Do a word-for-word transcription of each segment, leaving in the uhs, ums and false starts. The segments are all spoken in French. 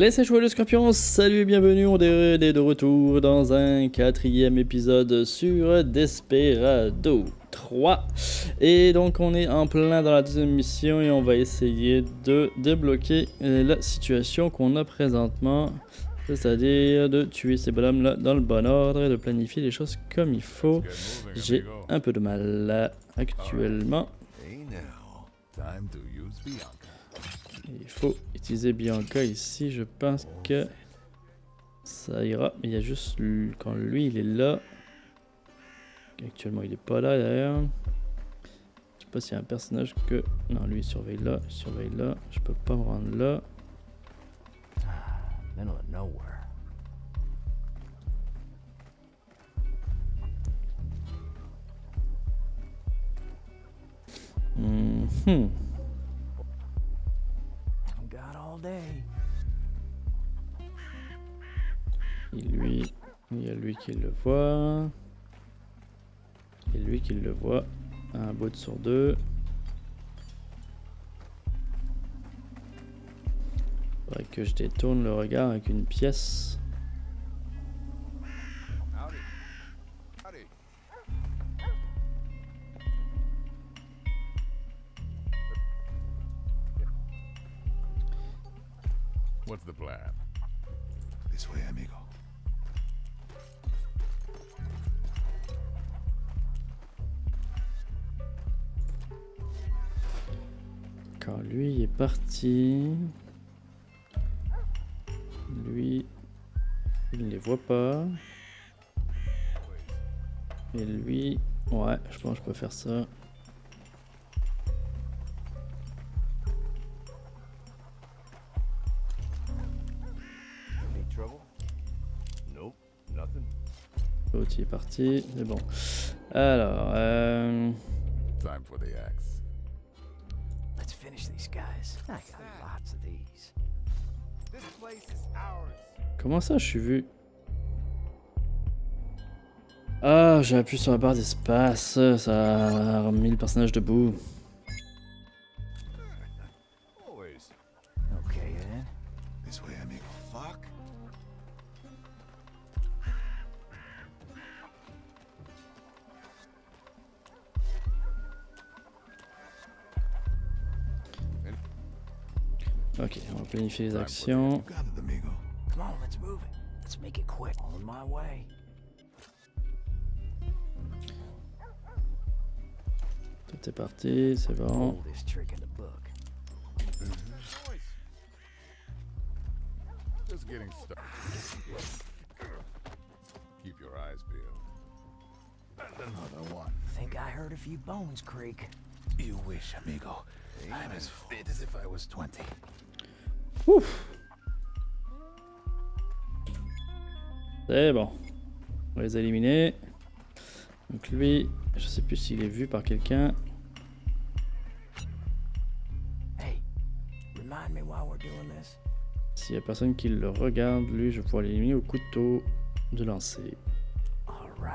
Laissez jouer le scorpion, salut et bienvenue, on est de retour dans un quatrième épisode sur Desperado trois. Et donc on est en plein dans la deuxième mission et on va essayer de débloquer la situation qu'on a présentement. C'est-à-dire de tuer ces bonhommes là dans le bon ordre et de planifier les choses comme il faut. J'ai un peu de mal là actuellement. Il faut utiliser Bianca ici, je pense que ça ira, mais il y a juste lui, quand lui il est là. Actuellement il est pas là d'ailleurs. Je sais pas s'il y a un personnage que... Non, lui il surveille là, il surveille là, je peux pas me rendre là. Mm-hmm. Et lui, il y a lui qui le voit. Et lui qui le voit. Un bout sur deux. Faudrait que je détourne le regard avec une pièce. What's the plan? This way, amigo. Quand lui est parti, lui, il ne les voit pas. Et lui, ouais, je pense que je peux faire ça. L'autre est parti, c'est bon. Alors, euh... Time for the axe. Let's finish these guys. I got lots of these. This place is ours. Comment ça je suis vu? Ah, j'ai appuyé sur la barre d'espace, ça a remis le personnage debout. Always. Okay, then. This way, amigo. Fuck. Ok, on va planifier les actions. You got it, amigo. Come on, let's move it. Let's make it quick. On my way. Tout est parti, c'est bon. Oldest trick in the book. Just getting started. Keep your eyes peeled. And another one. Think I heard a few bones creak. You wish, amigo. I'm as fit as if I was twenty. Ouf. C'est bon. On va les éliminer. Donc lui, je sais plus s'il est vu par quelqu'un. Hey, remind me while we're doing this. S'il y a personne qui le regarde, lui, je vais pouvoir l'éliminer au couteau de lancer. All right.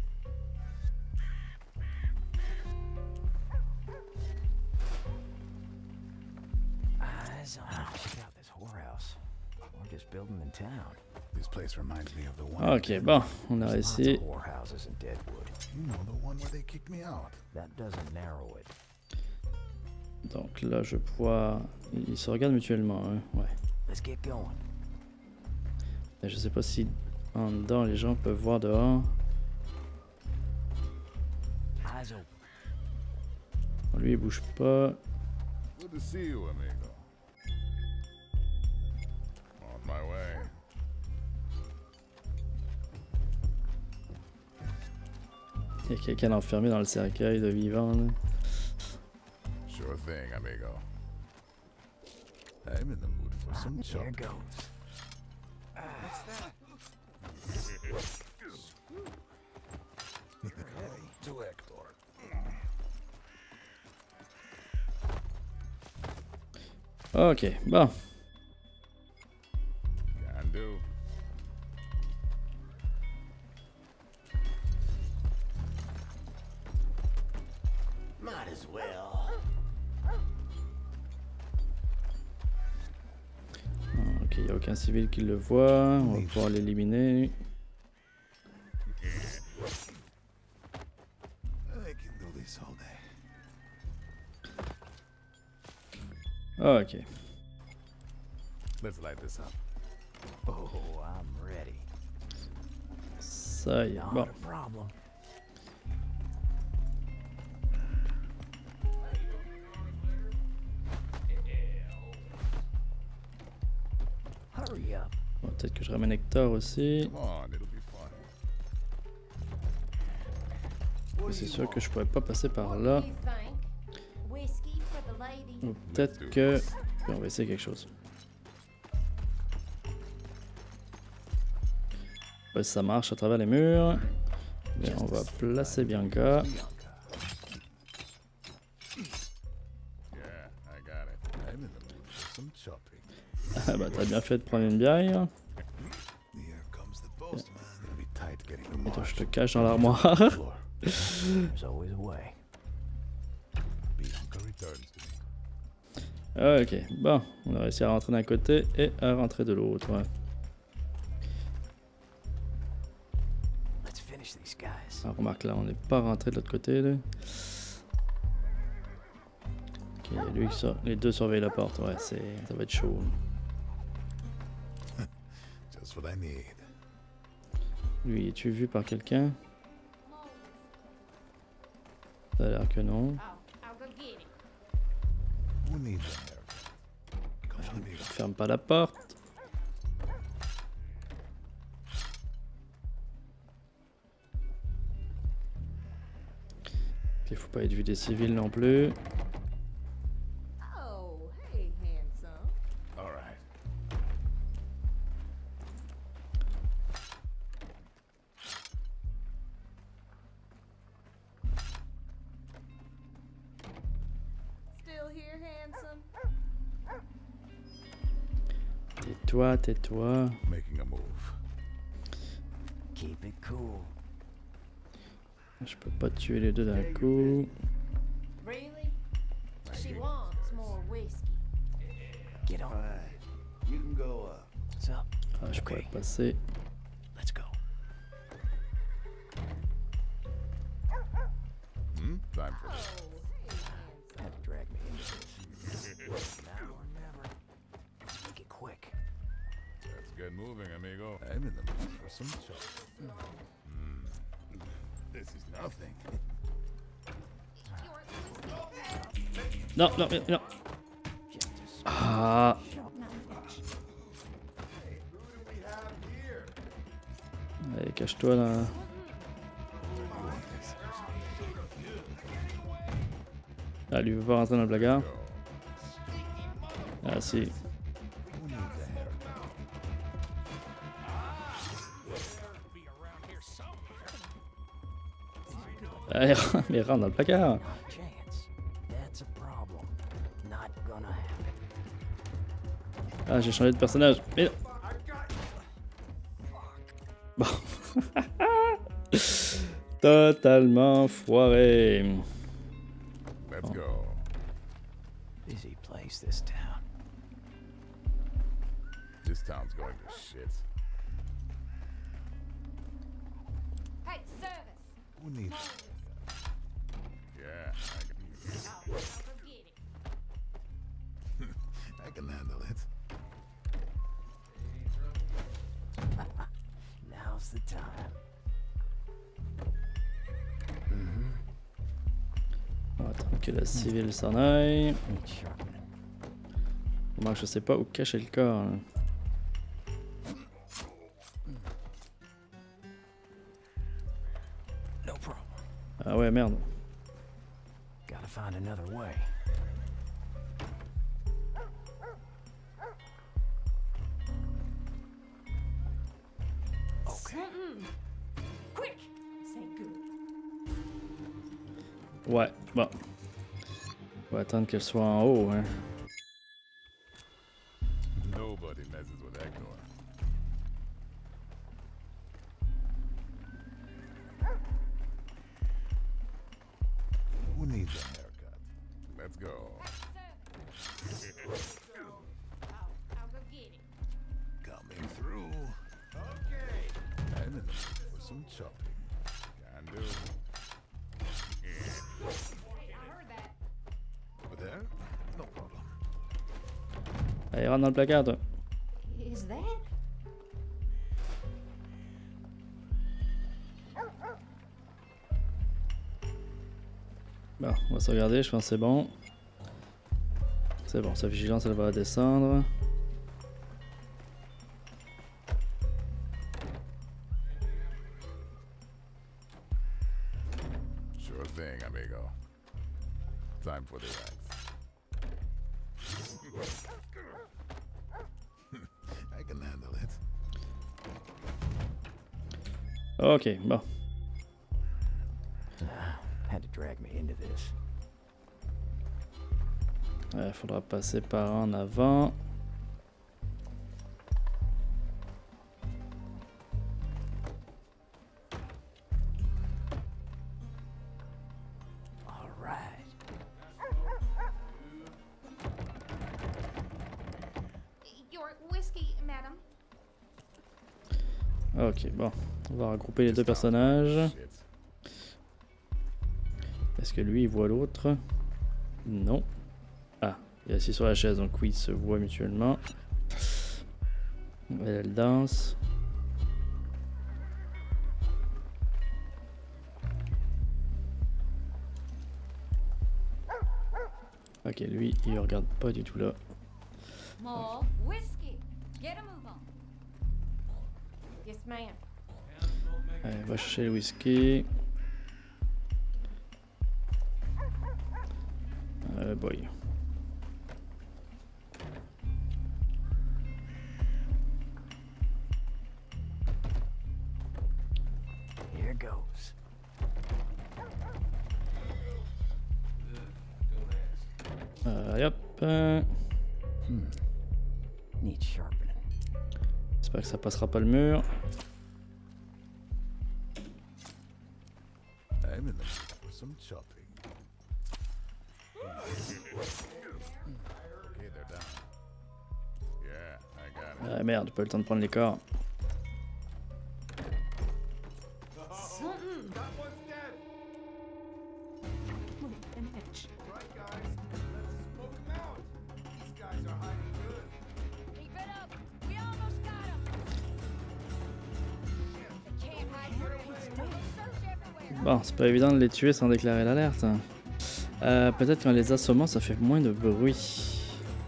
Eyes on. Check out this whorehouse. We're just building in town. This place reminds me of the one. Ok, bon, on a There's lots réussi. of whorehouses in Deadwood. You know the one where they kicked me out. That doesn't narrow it. Donc là, je vais pouvoir... Ils se regardent mutuellement, hein. Ouais. Let's get going. Mais je sais pas si en dedans les gens peuvent voir dehors. Eyes open. Lui, il bouge pas. Good to see you, amigo. On my way. Il y a quelqu'un enfermé dans le cercueil de vivant, là. Sure thing, amigo. I'm in the mood for some Here chop. goes. To Hector. Ok, bon. Can do. Might as well. Ok, il n'y a aucun civil qui le voit. On va pouvoir l'éliminer. I can do this all day. Ah, ok. Let's light this up. Oh, I'm ready. Ça y est. Not Bon. a problem. Hurry up. Bon, peut-être que je ramène Hector aussi. Come on, it'll be fun. C'est sûr que je pourrais pas passer par là. Whiskey for the lady. Ou peut-être que... On va essayer quelque chose. Ouais, ça marche à travers les murs. Mais on va placer Bianca. Yeah, I got it. I'm in the mood for some shopping. Ah bah t'as bien fait de prendre une bière. Here comes the postman. It'll be tight getting the Attends, je march te cache dans l'armoire. floor. There's always a way. Bianca returns to me. Ok, bon, on a réussi à rentrer d'un côté et à rentrer de l'autre. Ouais. Let's finish these guys. Ah, remarque là, on n'est pas rentré de l'autre côté. Là. Ok, lui, qui sort- les deux surveillent la porte. Ouais, c'est, ça va être chaud. Just what I need. Lui, es-tu vu par quelqu'un? Ça a l'air que non. Oh, I'll go get it. Who needs a haircut? Come on, amigo. Ferme pas la porte. Il faut pas être vu des civils non plus. Oh, hey, handsome. All right. Still here, handsome? Tais-toi, tais-toi. Making a move. Keep it cool. Je peux pas tuer les deux d'un coup. Really? She wants more whiskey. Get on. Alright, you can go up. What's up? Ah, je pourrais Okay. passer. Let's go. Hmm? Time for Oh, this. hey, handsome. Had to drag me into this. Now or never. Let's make it quick. Let's get moving, amigo. I'm in the mood for some shopping. Hmm. This is nothing. Non, non, mais non. Ah. Allez, cache-toi là. Ah, lui veut pas rentrer dans le placard. Ah, si. Who needs a haircut? Allez, mais rentre dans le placard. Not a chance. That's a problem. Not gonna happen. Ah, j'ai changé de personnage. Mais... Bon. Totalement foiré. Let's go. Busy place, this town. This town's going to shit. Hey, service. Who needs Yeah, I can. Oh, I'll go get it. I can handle it. Now's the time. On va attendre que la civile s'en aille. Need sharpening. Moi, je sais pas où cacher le corps. Hein. No problem. Ah ouais, merde. Gotta find another way. Okay. Mm-mm. Quick! Say good. Ouais, bon. On va attendre qu'elle soit en haut. Hein. Nobody messes with Hector. Who needs a haircut? Let's go. Service. Oh, I'll go get it. coming through. Okay. I'm in the mood for some chopping. Can do. Hey, I heard that. Over there? No problem. Allez, rentre dans le placard, toi. Is that? Bon, on va se regarder, je pense que c'est bon. C'est bon, sa vigilance, elle va descendre. Sure thing, amigo. Time for the axe. I can handle it. Ok, bon. Had to drag me into this. Il faudra passer par en avant. All right. Your whiskey, madam. Ok, bon. On va regrouper les deux personnages. Shit. Est-ce que lui, il voit l'autre? Non. Ah, il est assis sur la chaise, donc oui, ils se voient mutuellement. Elle, elle danse. Ok, lui, il regarde pas du tout là. More whiskey. Get a move on. Yes, ma'am. Allez, va chercher le whisky. Euh, boy. Here goes. Euh, allez hop. euh, Hmm. Needs sharpening. J'espère que ça passera pas le mur. I'm in the mood for some chopping. Okay, they're down. Yeah, I got it. Ah merde, pas eu le temps de prendre les corps. Something. An itch. Keep it up. We almost got him. They can't hide here. We'll search everywhere. Bon, c'est pas évident de les tuer sans déclarer l'alerte. Euh, Peut-être qu'en les assommant, ça fait moins de bruit.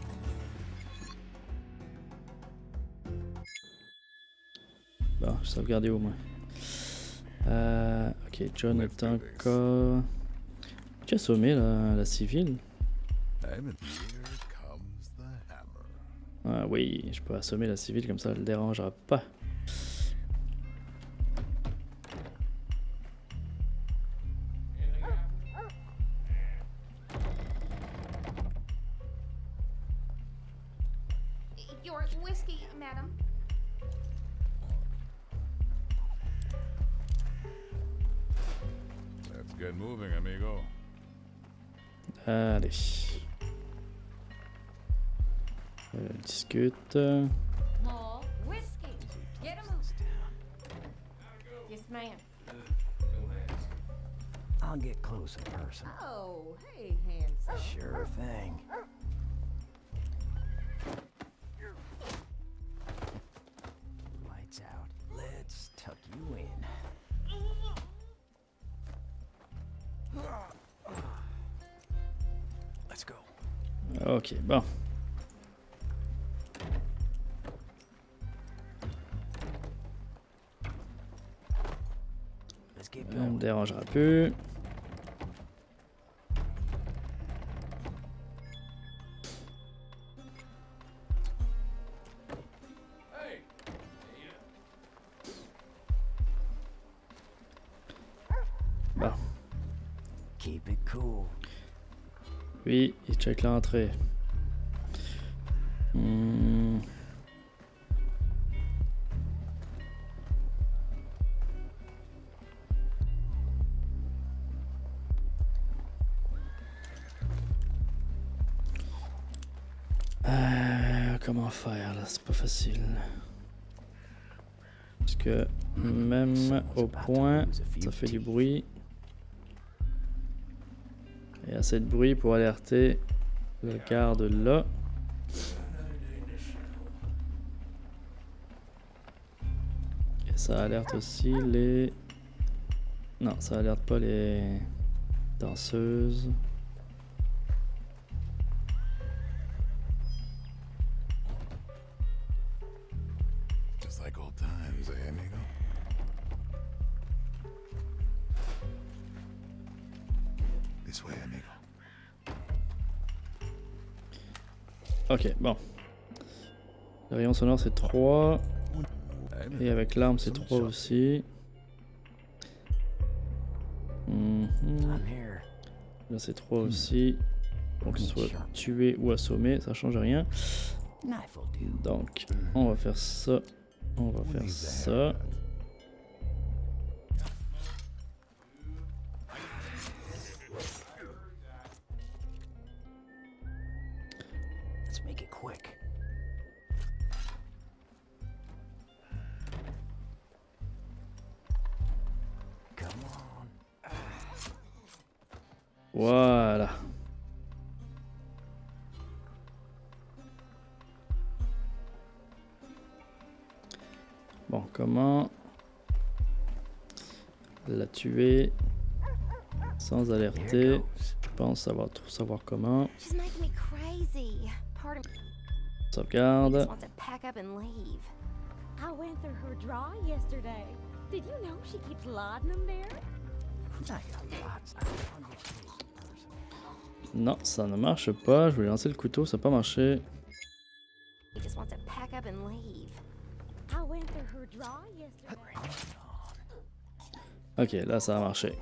Bon, je sauvegardé au moins. Euh, ok, John est encore... Tu as assommé la, la civile? I'm in. Here comes the hammer. Ah oui, je peux assommer la civile comme ça, elle le dérangera pas. Your whiskey, madam. Let's get moving, amigo. Allez. Elle discute. More whiskey. Get a move. Yes, ma'am. I'll get close in person. Oh, hey, handsome. Sure thing. Lights out. Let's tuck you in. Let's go. Ok, bon. Let's get Elle me going. dérangera plus. Bon. Keep it cool. Oui, il check l'entrée. Hmm. Euh, comment faire là? C'est pas facile. que même au point, ça fait du bruit. Et assez de bruit pour alerter le garde là. Et ça alerte aussi les... Non, ça alerte pas les danseuses. Just like old times, eh, amigo? This way, amigo. Ok, bon. Le rayon sonore c'est trois. Et avec l'arme c'est trois aussi. Mhm. I'm here. Là c'est trois aussi. Donc soit tué ou assommé, ça change rien. Knife will do. Donc on va faire ça. On va faire ça. Let's make it quick. Come on. Voilà. Bon, comment la tuer sans Here alerter? goes. Je pense savoir tout savoir comment. She's making me crazy. Part of me just Sauvegarde. wants to pack up and leave. I went through her drawer yesterday. Did you know she keeps loading them there? I got lots of hundred cases person. Non, ça ne marche pas. Je voulais lancer le couteau, ça n'a pas marché. He just wants to pack up and leave. I went through her drawer yesterday. Ok, là ça a marché.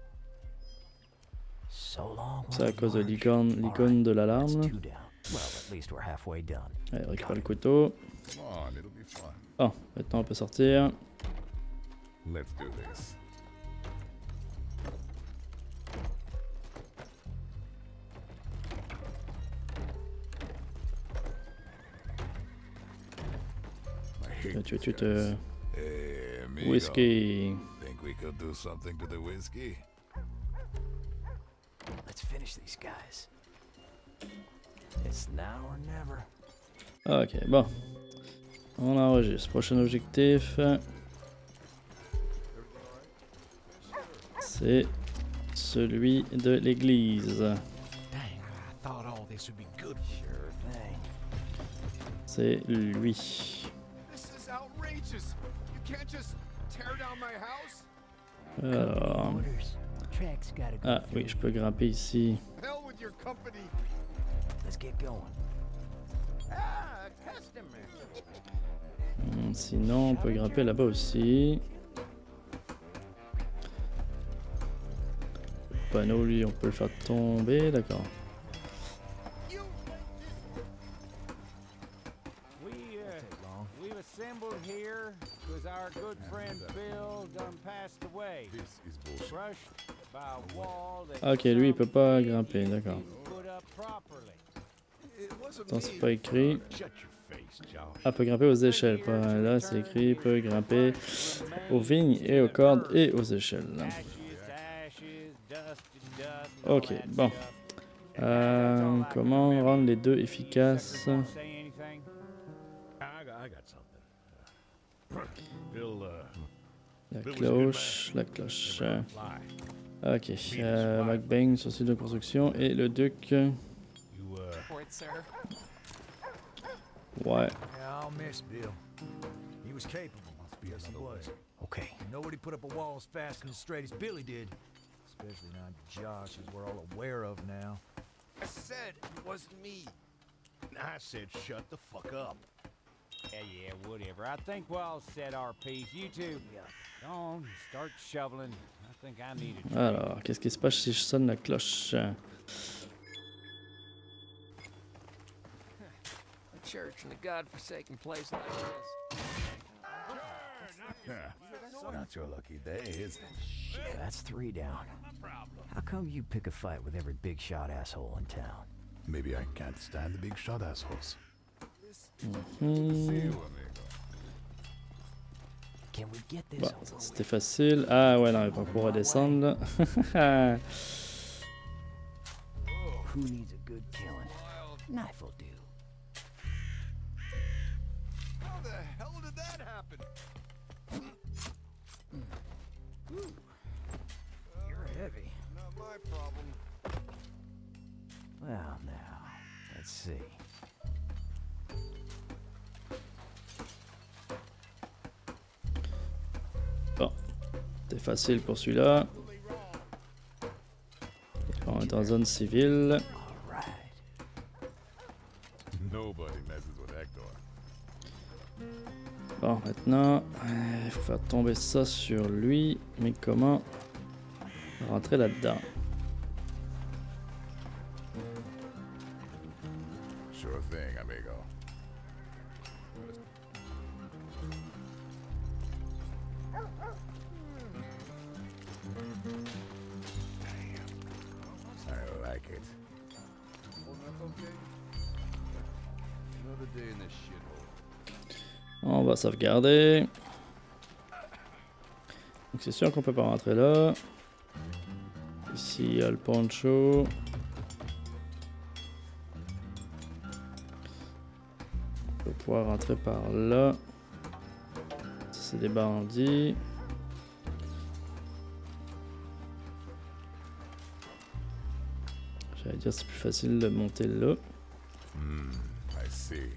So long. C'est à will cause de march. l'icône All l'icône right, de that's l'alarme. two down. Well, at least we're halfway done. Allez, récupère le couteau. Come on, it'll be fun. Oh, maintenant on peut sortir. Let's do this. I hate Tu, these tu te... guys. Hey, amigo. Whisky. Think we could do something to the whiskey? Let's finish these guys. It's now or never. Ok, bon. On enregistre. Prochain objectif. C'est celui de l'église. Dang, I thought all this would be good. Sure thing. C'est lui. This is outrageous. You can't just tear down my house. Alors... Orders. Track's gotta go Ah oui, je peux grimper ici. Hell with your company. Let's get going. Ah, a customer. Hmm, Sinon, on peut grimper là-bas aussi. Le panneau, lui, on peut le faire tomber, d'accord. We, uh, we've assembled here because our good friend Bill done passed away. This is bullshit. Crushed by a wall that Ok, lui, il peut pas grimper, d'accord. didn't put up properly. It wasn't Attends, c'est me. pas écrit. Shut your face, Josh. Ah, peut grimper aux échelles. Pas là, c'est écrit, peut grimper aux vignes et aux cordes et aux échelles. Ashes to ashes, dust to dust, and Ok, all that bon. stuff. Euh, comment rendre les deux efficaces? Wanna say anything? I got, I got something. Bill, uh, La cloche, la cloche. fly. Ok, euh, MacBain, sourcil de construction et le duc. You, uh, Ouais. Yeah, I'll miss Bill. He was capable. Must be yes, he was. Okay. Nobody put up a wall as fast and as straight as Billy did. Especially not Josh, as we're all aware of now. I said it wasn't me. I said shut the fuck up. Yeah, yeah, whatever. I think we'll all set our piece. You two, go on, start shoveling. I think I need a drink. Alors, qu'est-ce qui se passe si je sonne la cloche? A church in a godforsaken place like this. Not your lucky day, is it? Yeah, that's three down. How come you pick a fight with every big shot asshole in town? Maybe I can't stand the big shot assholes. Hmm. See you, amigo. Can we get this Bon, over ça, with? c'était facile. Ah ouais, non, il va pas pouvoir redescendre là. Who needs a good killing? Knife will do. How the hell did that happen? You're heavy. Not my problem. Well, now, let's see. Bon, c'était facile pour celui-là. On est en zone civile. All right. Nobody messes with Hector. Bon, maintenant, euh, il faut faire tomber ça sur lui. Mais comment rentrer là-dedans? Sure thing, amigo. I like it. Another day in this shithole. On va sauvegarder. Donc c'est sûr qu'on peut pas rentrer là. Ici il y a le poncho. On peut pouvoir rentrer par là. Ça c'est des bandits. J'allais dire c'est plus facile de monter là. Hmm, I see.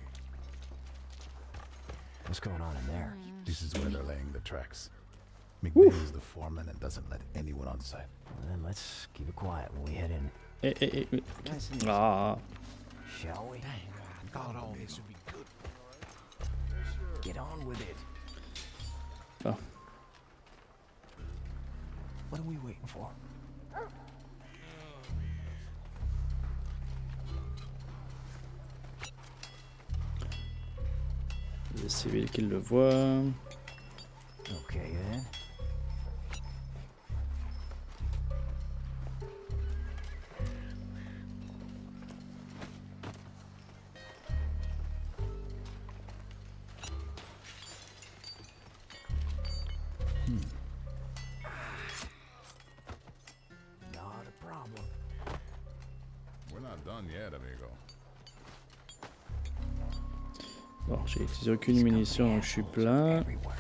What's going on in there? This is where they're laying the tracks. McVeigh is the foreman and doesn't let anyone on site. Well, then let's keep it quiet when we head in. Eh eh eh. eh. Nice and easy. Ah. Shall we? I thought all this would be good. Get on with it. Oh. What are we waiting for? Les civils qui le voient. Okay, then. Not a problem. We're not done yet, amigo. Bon, j'ai utilisé aucune munition donc je suis plein. Everywhere.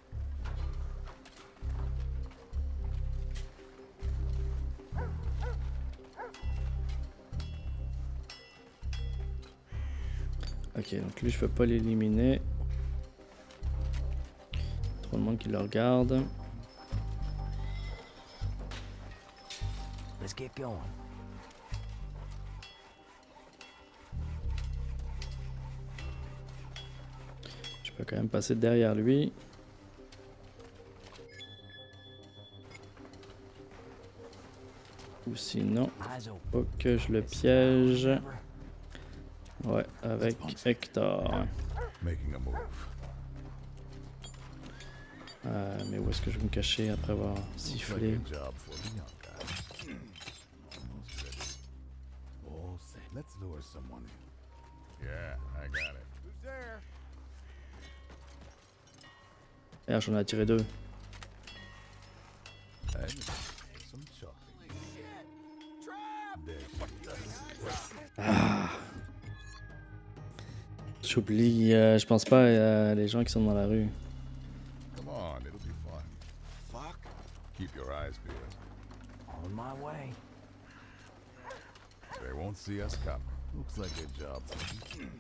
Ok, donc lui je peux pas l'éliminer. Trop de monde qui le regarde. Let's get going. Je peux quand même passer derrière lui. Ou sinon, Eyes open. faut que je le piège. Ouais, avec Hector. Making a move. Euh, mais où est-ce que je vais me cacher après avoir Looks like sifflé? a job for the young guy. Almost ready. All set. Let's lure someone in. Yeah, I got it. Who's there? Ah, j'en ai attiré deux. Hey, some chocolate. There she is. J'oublie, euh, je pense pas à les gens qui sont dans la rue. Come on, it'll be fun. Fuck. Keep your eyes peeled. On my way. They won't see us coming. Looks like a job. Almost ready.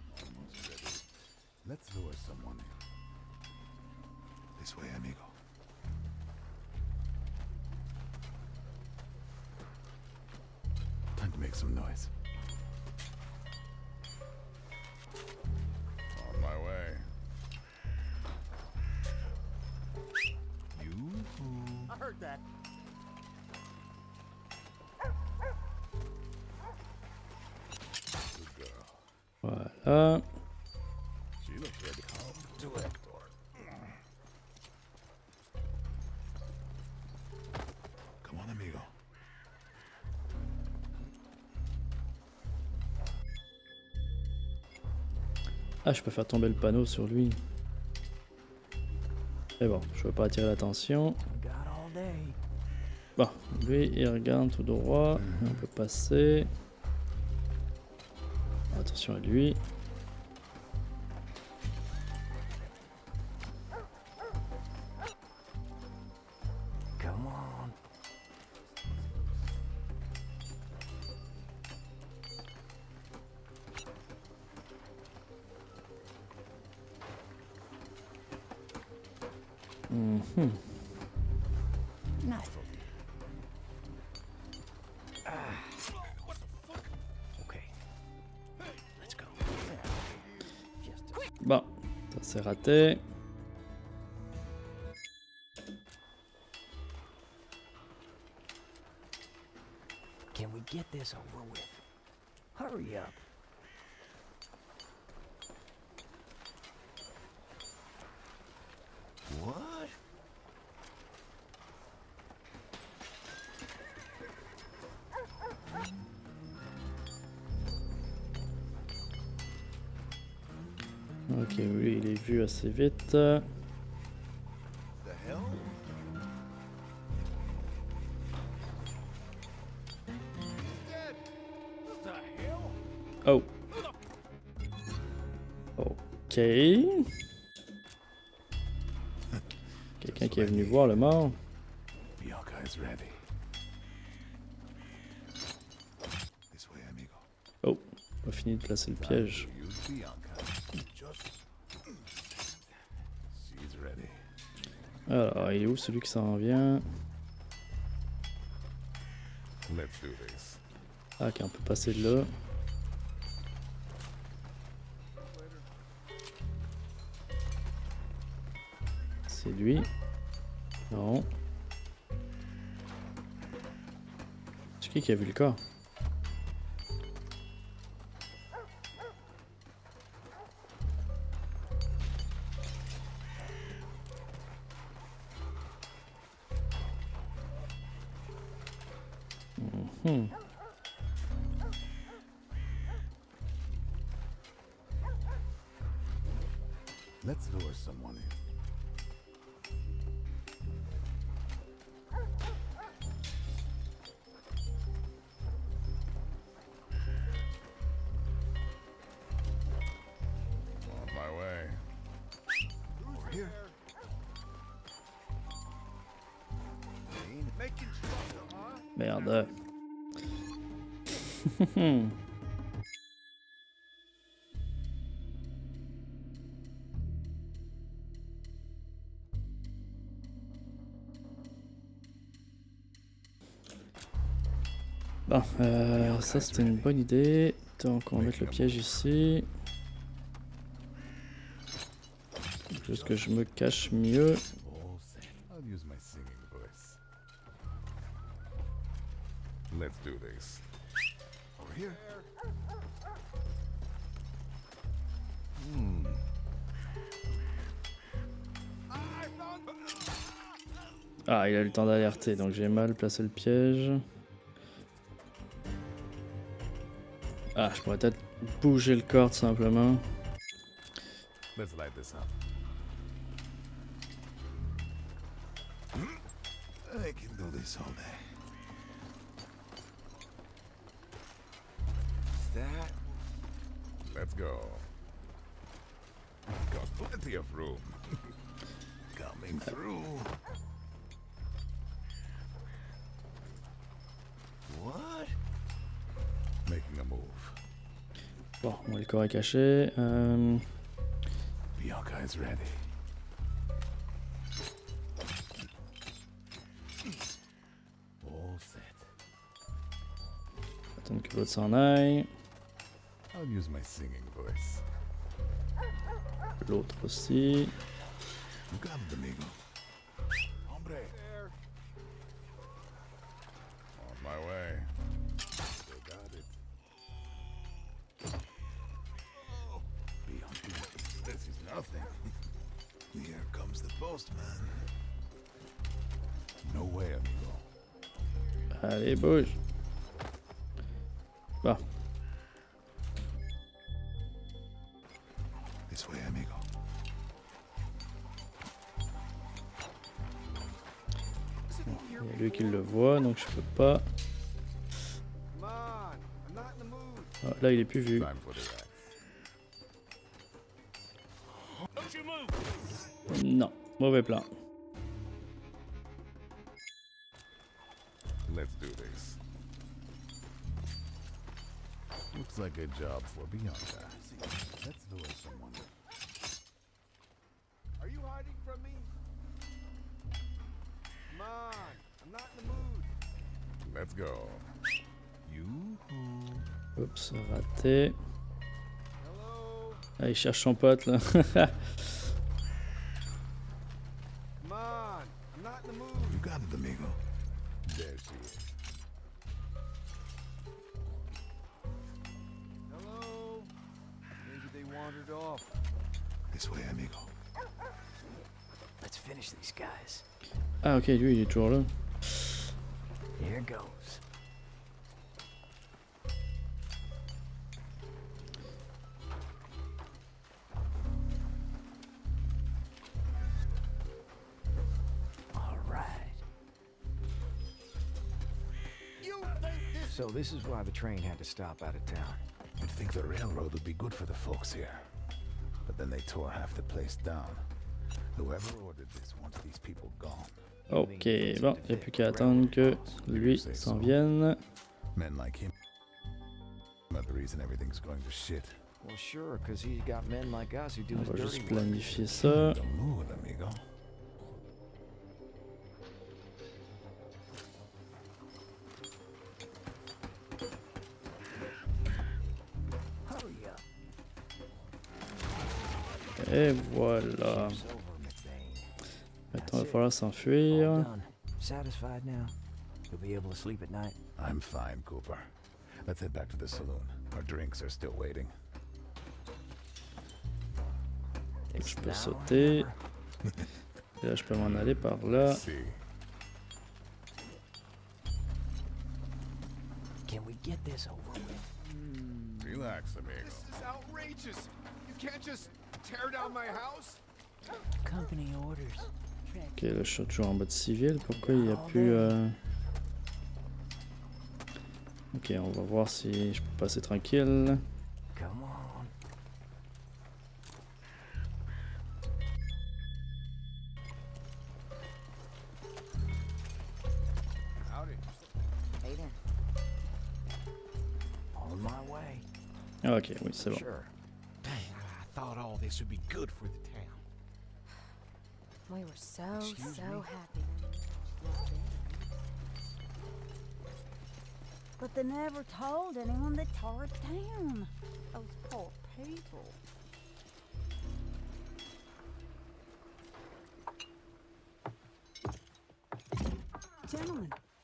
Let's lure someone in. This way, amigo. Time to make some noise. On my way. You? I heard that. Good girl. Voilà. She looks ready. Come to Hector. Come on, amigo. Ah, je peux faire tomber le panneau sur lui. Mais bon, je veux pas attirer l'attention. Got all day. Bon, lui il regarde tout droit, on peut passer. Attention à lui. Come on. Mhm. Knuckle. Ah. Okay. Let's go. Just a Bon, ça c'est raté. Can we get this over with? Hurry up. What? Ok, lui il est vu assez vite. The hell? Oh. Ok. Quelqu'un qui est venu voir le mort. Bianca is ready. This way, amigo. Oh, pas fini de placer le piège. Use Bianca. Just. She's ready. Alors, il est où celui qui s'en vient? Let's do this. Ah, ok, on peut passer de là. C'est lui. Non. C'est qui qui a vu le corps? Mhm. Let's lure someone in. On my way. Over here. Making trouble, huh? Merde. Bon, euh, ça c'était une bonne idée. Donc on va mettre le piège ici. Juste que je me cache mieux. All set. I'll use my singing voice. Let's do this. Over here. Hmm. Ah, il a eu le temps d'alerter, donc j'ai mal placé le piège. Ah, je pourrais peut-être bouger le corps tout simplement. Let's light this up. I can do this all day. Is that? Let's go. Got plenty of room. Coming through. What? Making a move. Bon, moi le corps est caché. Euh... Bianca is ready. All set. Attendre que l'autre s'en aille. I'll use my singing voice. L'autre aussi. You got it, amigo. Hombre. On my way. Still got it. Oh, Bianca, this is nothing. Here comes the postman. No way, amigo. Allez, bouge. Bon. This way, amigo. lui qui le voit, donc je peux pas. Ah, là, il est plus vu. Time for the axe. Non, mauvais plan. Let's do this. Looks like a job for Bianca. Let's lure someone. Are you hiding from me? Come on, I'm not in the mood. Let's go. You. Oups, raté. Hello? Ah, il cherche son pote là. Come on, I'm not in the mood. You got it, amigo. There she is. Hello? Maybe they wandered off. This way, amigo. Let's finish these guys. Ah ok, lui il est toujours là. Here goes. All right. So this is why the train had to stop out of town. You'd think the railroad would be good for the folks here. But then they tore half the place down. Whoever ordered this wants these people gone. Ok, bon, il n'y a plus qu'à attendre que lui s'en vienne. Men like him are the reason everything's going to shit. Well, sure, because he's got men like us who do On his va dirty juste work. planifier ça. The mood, amigo. Hurry up. Et voilà. Ship's over, McBain. Maintenant, il va falloir s'enfuir. All done. Satisfied now? You'll be able to sleep at night? I'm fine, Cooper. Let's head back to the saloon. Our drinks are still waiting. Je peux sauter. Et là, je peux m'en aller par là. See. Can we get this over with? Relax, amigo. This is outrageous. You can't just tear down my house. Company orders. Ok, là, je suis toujours en mode civil. Pourquoi il n'y a plus... Euh... Ok, on va voir si je peux passer tranquille. Come on. Howdy. Hey there. On my way. Ah, ok, oui, c'est bon. Sure. Dang, I thought all this would be good for the town. We were so, Excuse so me? happy. But they never told anyone they tore it down. Those poor people. Gentlemen,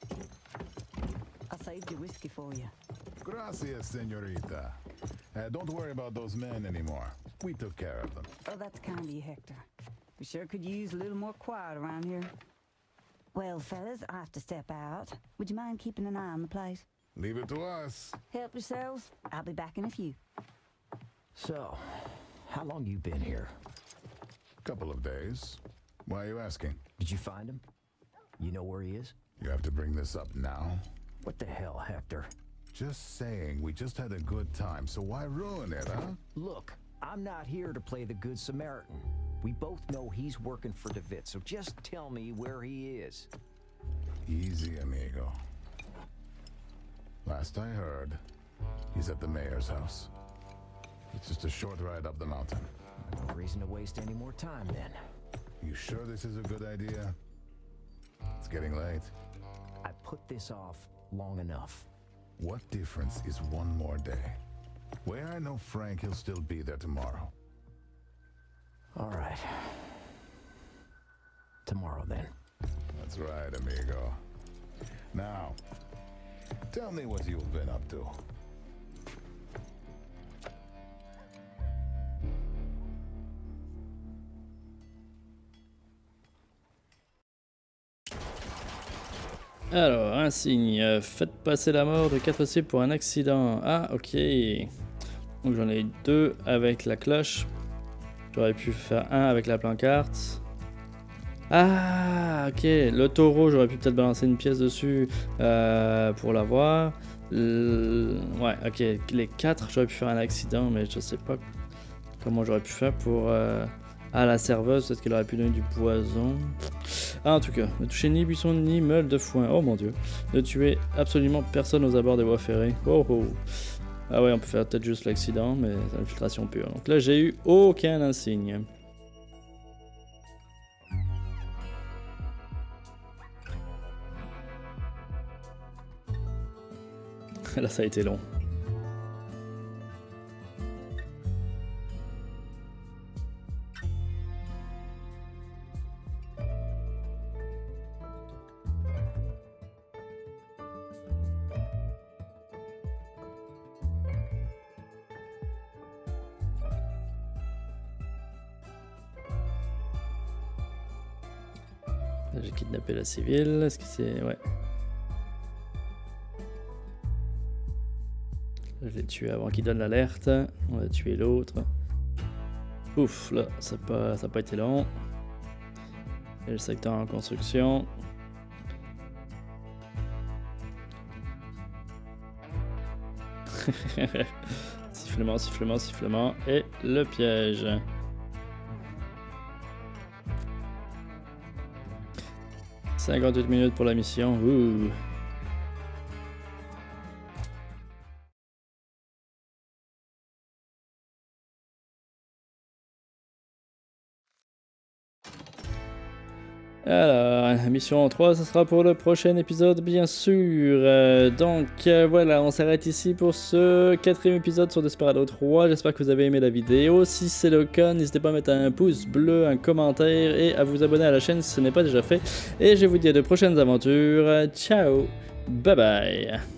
I saved your whiskey for you. Gracias, señorita. Uh, don't worry about those men anymore. We took care of them. Oh, that's kind of you, Hector. We sure could use a little more quiet around here. Well, fellas, I have to step out. Would you mind keeping an eye on the place? Leave it to us. Help yourselves. I'll be back in a few. So, how long you been here? Couple of days. Why are you asking? Did you find him? You know where he is? You have to bring this up now? What the hell, Hector? Just saying, we just had a good time, so why ruin it, huh? Look, I'm not here to play the Good Samaritan. We both know he's working for DeWitt, so just tell me where he is. Easy, amigo. Last I heard, he's at the mayor's house. It's just a short ride up the mountain. No reason to waste any more time then. You sure this is a good idea? It's getting late. I put this off long enough. What difference is one more day? Way I know Frank, he'll still be there tomorrow. All right. Tomorrow then. That's right, amigo. Now, tell me what you've been up to. Alors, insigne. Faites passer la mort de quatre cibles pour un accident. Ah, ok. Donc j'en ai deux avec la cloche. J'aurais pu faire un avec la pancarte. Ah, ok. Le taureau, j'aurais pu peut-être balancer une pièce dessus euh, pour l'avoir. Le... Ouais, ok. Les quatre, j'aurais pu faire un accident, mais je sais pas comment j'aurais pu faire pour... Euh... Ah, la serveuse, peut-être qu'elle aurait pu donner du poison. Ah, en tout cas, ne toucher ni buisson ni meule de foin. Oh mon dieu. Ne tuer absolument personne aux abords des voies ferrées. Oh oh. Ah ouais, on peut faire peut-être juste l'accident, mais c'est l'infiltration pure. Donc là, j'ai eu aucun insigne. Là, ça a été long. J'ai kidnappé la civile. Est-ce que c'est... Ouais. Je l'ai tué avant qu'il donne l'alerte. On a tué l'autre. Ouf, là, ça n'a pas, ça a pas été long. Et le secteur en construction. Sifflement, sifflement, sifflement. Et le piège. cinquante-huit minutes pour la mission. Ouh. Alors, mission trois, ce sera pour le prochain épisode, bien sûr. Euh, donc, euh, voilà, on s'arrête ici pour ce quatrième épisode sur Desperado trois. J'espère que vous avez aimé la vidéo. Si c'est le cas, n'hésitez pas à mettre un pouce bleu, un commentaire et à vous abonner à la chaîne si ce n'est pas déjà fait. Et je vous dis à de prochaines aventures. Ciao, bye bye.